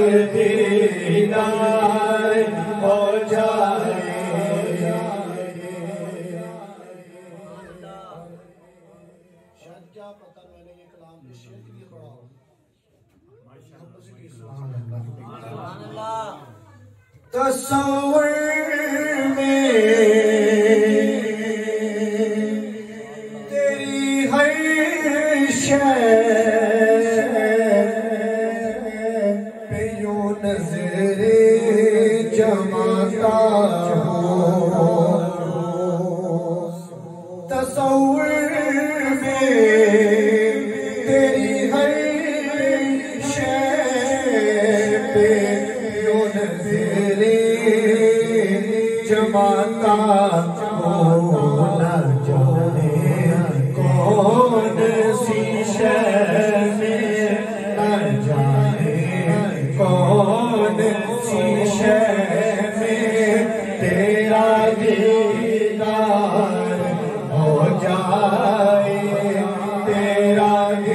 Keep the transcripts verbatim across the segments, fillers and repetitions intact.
दीदार हो जाए। शायद क्या पता मैंने ये कलाम इस शेर के लिए पढ़ा हो। तस्वीर में तेरी हर शय पे यूं नजरे जमाता हूँ। तस्वीर में तेरी हर शय पे यूं नजरे जमाता हूँ। न जाने कौन सी शय में, न जाने कौन सी शय में तेरा दीदार हो जाए, तेरा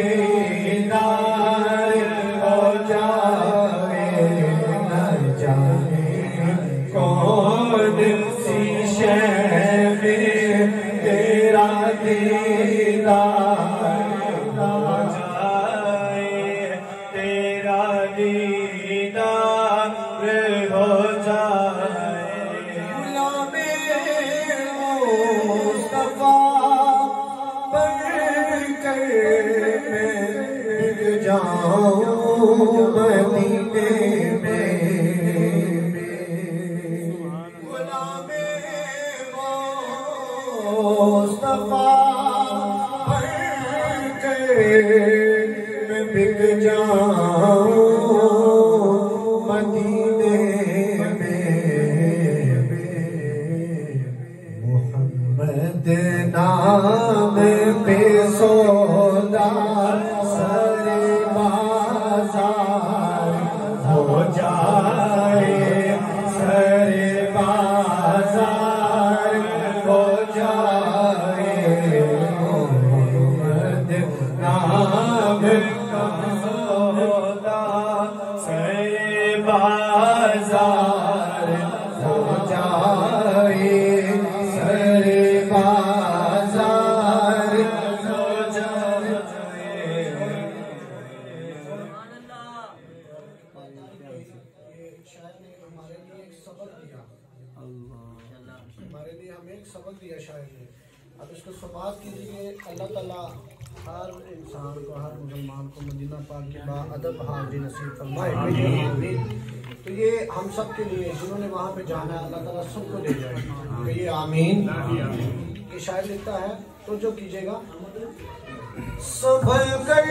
दीदार हो जाए। न जाने कौन सी शय में तेरा दीदार हो जाए, तेरा दीदार हो जाए। गुलामे मुस्तफा बनकर मैं बिक जाऊं मदीने में। गुलामे मुस्तफा बनकर मैं बिक जाऊं मदीने में। मोहम्मद नाम पे सौदा सरे बाजार हो जाए, सरे बाजार हो जाए। मोहम्मद नाम का सौदा सरे बाजार हो जाए, सरे बाजार हो जाए। ये शायर ने हमारे लिए एक सबक दिया, हमारे लिए हमें एक सबक दिया शायर ने। अब इसको समाप्त कीजिए। अल्लाह ताला हर इंसान को, हर मुसलमान को मदीना पाक के बाअदब हाज़िरी नसीब फरमाए। तो ये हम सब के लिए जिन्होंने वहाँ पे जाना है अल्लाह ताला सबको ले जाए। तो ये आमीन। ये शायर लिखता है तो जो कीजिएगा। संभल कर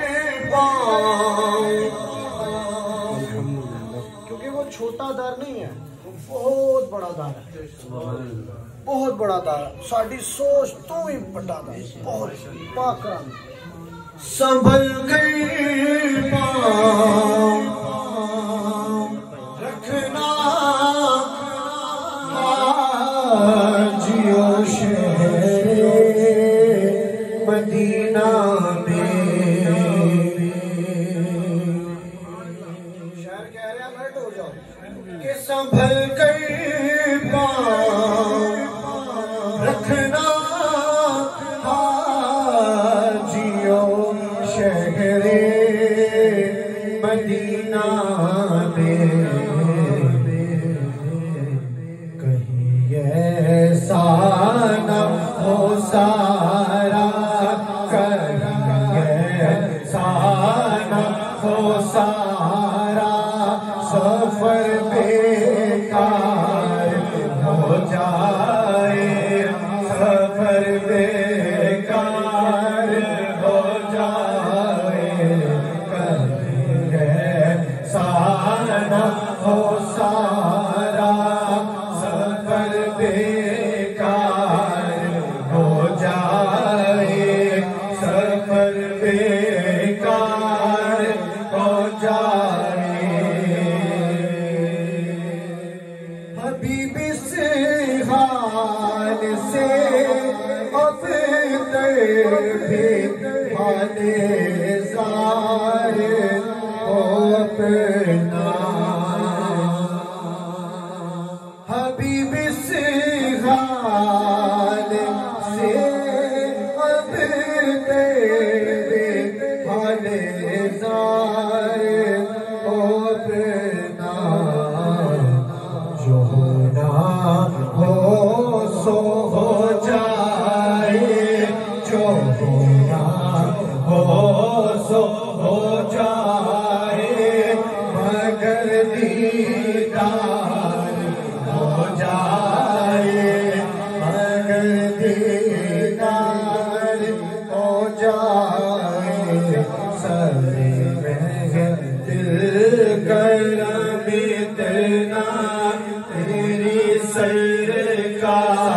पाऊं, क्योंकि वो छोटा दर नहीं है, वो बहुत बड़ा दर है, बहुत बड़ा दर। साड़ी सोच तो ही बड़ा दर, बहुत पाकराम। संभल कर पाऊं रखना जियो शहरे मदीना में। शायर कह रहे हैं अलर्ट हो जाओ कि संभल कर पाऊं रखना जियो शहरे मदीना में। कहीं ऐसा न हो सारा, कहीं ऐसा न हो सारा सफर बेकार हो जाए, सफर बेकार हो जाए। कहीं ऐसा न हो सारा सफर बेकार हो जाए, सफर बेकार हो जाए। हबीबी से हाल से अब भी हाले ज़ार हो अपना अगर दीदार हो जाए, अगर दीदार हो जाए, सारे महल दिल करम इतना तेरी सरकार